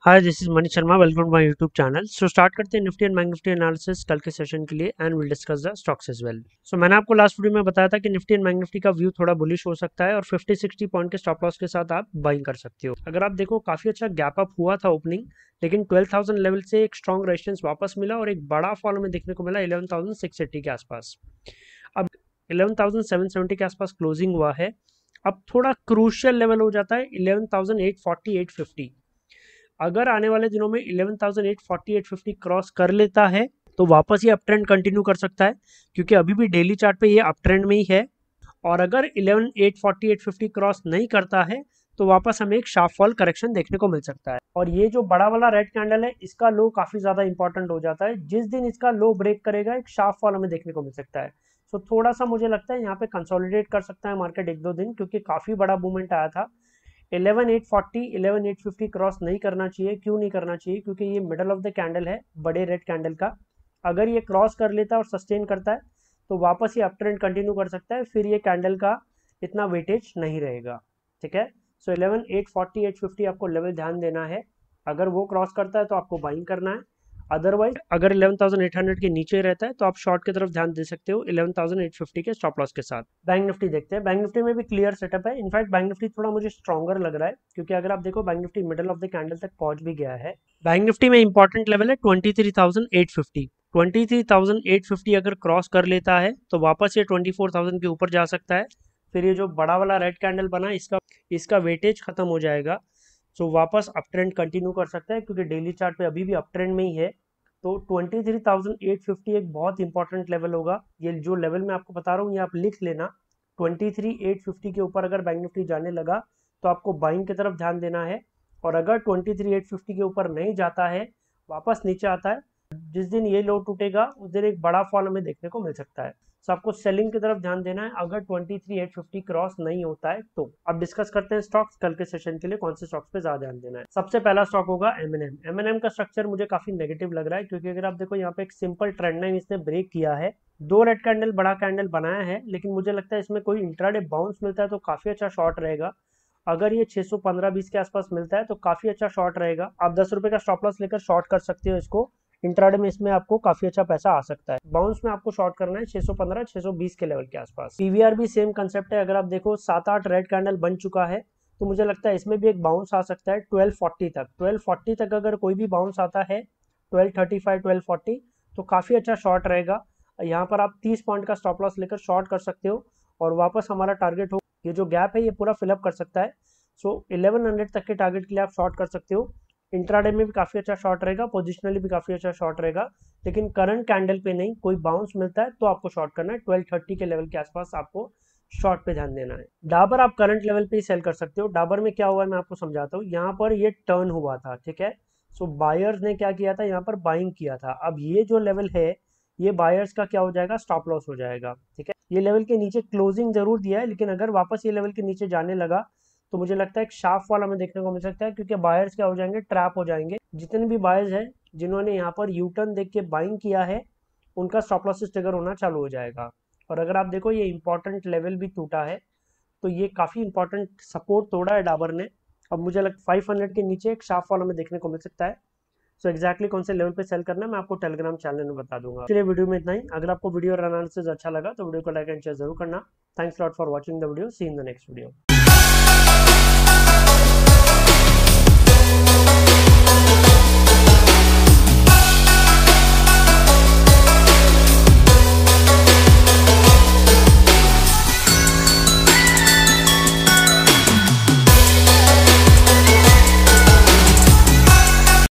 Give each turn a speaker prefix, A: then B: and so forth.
A: Hi, this is Manish Sharma. Welcome to my YouTube channel. So start करते हैं Nifty and Bank Nifty analysis कल के session के लिए and will discuss the stocks as well. So मैंने आपको लास्ट वीडियो में बताया था कि निफ्टी एंड बैंक निफ्टी का व्यू थोड़ा बुलिश हो सकता है और 50-60 पॉइंट के स्टॉप लॉस के साथ आप बाइंग कर सकते हो। अगर आप देखो काफी अच्छा गैप अप हुआ था ओपनिंग, लेकिन 12,000 लेवल से एक स्ट्रॉन्ग रेजिस्टेंस वापस मिला और एक बड़ा फॉल हमें देखने को मिला 11,680 के आसपास। अब 11,770 के आसपास क्लोजिंग हुआ है। अब थोड़ा क्रूशियल लेवल हो जाता है 11,840 850। अगर आने वाले दिनों में 11,840 850 क्रॉस कर लेता है तो वापस ये अप ट्रेंड कंटिन्यू कर सकता है, क्योंकि अभी भी डेली चार्ट पे ये अप ट्रेंड में ही है। और अगर 11,840 850 क्रॉस नहीं करता है तो वापस हमें एक शार्प फॉल करेक्शन देखने को मिल सकता है। और ये जो बड़ा वाला रेड कैंडल है, इसका लो काफी ज्यादा इंपॉर्टेंट हो जाता है। जिस दिन इसका लो ब्रेक करेगा एक शार्प फॉल हमें देखने को मिल सकता है। सो थोड़ा सा मुझे लगता है यहाँ पे कंसोलिडेट कर सकता है मार्केट एक दो दिन, क्योंकि काफी बड़ा मूवमेंट आया था। 11,840 11,850 क्रॉस नहीं करना चाहिए। क्यों नहीं करना चाहिए? क्योंकि ये मिडल ऑफ द कैंडल है बड़े रेड कैंडल का। अगर ये क्रॉस कर लेता है और सस्टेन करता है तो वापस ये अप ट्रेंड कंटिन्यू कर सकता है, फिर ये कैंडल का इतना वेटेज नहीं रहेगा। ठीक है, सो 11,840 850 आपको लेवल ध्यान देना है। अगर वो क्रॉस करता है तो आपको बाइंग करना है। अदरवाइज अगर 11,800 के नीचे रहता है तो आप शॉर्ट की तरफ ध्यान दे सकते हो 11,850 के स्टॉप लॉस के साथ। बैंक निफ्टी देखते हैं। बैंक निफ्टी में भी क्लियर सेटअप है। इनफैक्ट बैंक निफ्टी थोड़ा मुझे स्ट्रॉन्गर लग रहा है, क्योंकि अगर आप देखो Bank Nifty middle of the candle तक पहुंच भी गया है। बैंक निफ्टी में इंपॉर्टेंट लेवल है 23,850। 23,850 अगर क्रॉस कर लेता है तो वापस ये 24,000 के ऊपर जा सकता है। फिर ये जो बड़ा वाला रेड कैंडल बना इसका वेटेज खत्म हो जाएगा। सो वापस अप ट्रेंड कंटिन्यू कर सकता है, क्योंकि डेली चार्ट पे अभी भी अप ट्रेंड में ही है। तो 23,850 एक बहुत इंपॉर्टेंट लेवल होगा। ये जो लेवल मैं आपको बता रहा हूँ ये आप लिख लेना। 23,850 के ऊपर अगर बैंक निफ्टी जाने लगा तो आपको बाइंग की तरफ ध्यान देना है। और अगर 23,850 के ऊपर नहीं जाता है, वापस नीचे आता है, जिस दिन ये लो टूटेगा उस दिन एक बड़ा फॉल हमें देखने को मिल सकता है। सो आपको सेलिंग की तरफ ध्यान देना है अगर 23,850 क्रॉस नहीं होता है तो। अब डिस्कस करते हैं स्टॉक्स कल के सेशन के लिए कौन से स्टॉक्स पे ज्यादा ध्यान देना है। सबसे पहला स्टॉक होगा एमएनएम। एमएनएम का स्ट्रक्चर मुझे काफी नेगेटिव लग रहा है, क्योंकि अगर आप देखो यहाँ पे एक सिंपल ट्रेंड लाइन इसने ब्रेक किया है, दो रेड कैंडल बड़ा कैंडल बनाया है, लेकिन मुझे लगता है इसमें कोई इंट्राडे बाउंस मिलता है तो काफी अच्छा शॉर्ट रहेगा। अगर ये 615-20 के आसपास मिलता है तो काफी अच्छा शॉर्ट रहेगा। आप 10 रुपए का स्टॉप लॉस लेकर शॉर्ट कर सकते हो इसको। इंट्राडे में इसमें आपको काफी अच्छा पैसा आ सकता है। बाउंस में आपको शॉर्ट करना है 615-620 के लेवल के आसपास। पीवीआर भी सेम कंसेप्ट है। अगर आप देखो 7-8 रेड कैंडल बन चुका है तो मुझे लगता है इसमें भी एक बाउंस आ सकता है 1240 तक। 1240 तक अगर कोई भी बाउंस आता है 1235 1240 तो काफी अच्छा शॉर्ट रहेगा। यहाँ पर आप 30 पॉइंट का स्टॉप लॉस लेकर शॉर्ट कर सकते हो और वापस हमारा टारगेट हो, ये जो गैप है ये पूरा फिलअप कर सकता है। सो 1100 तक के टारगेट के लिए आप शॉर्ट कर सकते हो। इंट्राडे में भी काफी अच्छा शॉर्ट रहेगा, पोजिशनली भी काफी अच्छा शॉर्ट रहेगा, लेकिन करंट कैंडल पे नहीं, कोई बाउंस मिलता है तो आपको शॉर्ट करना है। 1230 के लेवल के आसपास आपको शॉर्ट पे ध्यान देना है। डाबर आप करंट लेवल पे ही सेल कर सकते हो। डाबर में क्या हुआ है मैं आपको समझाता हूँ। यहाँ पर ये टर्न हुआ था, ठीक है। सो बायर्स ने क्या किया था, यहाँ पर बाइंग किया था। अब ये जो लेवल है ये बायर्स का क्या हो जाएगा, स्टॉप लॉस हो जाएगा, ठीक है। ये लेवल के नीचे क्लोजिंग जरूर दिया है, लेकिन अगर वापस ये लेवल के नीचे जाने लगा तो मुझे लगता है एक शार्प फॉल हमें देखने को मिल सकता है, क्योंकि बायर्स क्या हो जाएंगे, ट्रैप हो जाएंगे। जितने भी बायर्स हैं जिन्होंने यहाँ पर यू टर्न देख के बाइंग किया है उनका स्टॉप लॉसेस ट्रिगर होना चालू हो जाएगा। और अगर आप देखो ये इंपॉर्टेंट लेवल भी टूटा है, तो ये काफी इंपॉर्टेंट सपोर्ट तोड़ा है डाबर ने। अब मुझे लगता है 500 के नीचे एक शार्प फॉल हमें देखने को मिल सकता है। सो एक्जैक्टली कौन से लेवल पे सेल करना है मैं आपको टेलीग्राम चैनल में बता दूंगा। चलिए वीडियो में इतना ही। अगर आपको वीडियो और एनालिसिस अच्छा लगा तो वीडियो को लाइक एंड शेयर जरूर करना। Thanks lot for watching the video. See in the next video.